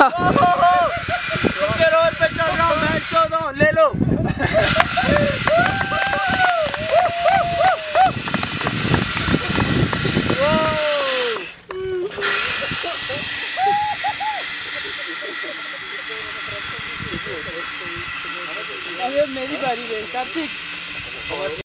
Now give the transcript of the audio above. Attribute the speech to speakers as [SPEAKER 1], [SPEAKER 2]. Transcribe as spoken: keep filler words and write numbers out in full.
[SPEAKER 1] Road पे चल रहा हूँ, मैं चौदह ले लो।
[SPEAKER 2] ये मेरी बारी है कार्तिक।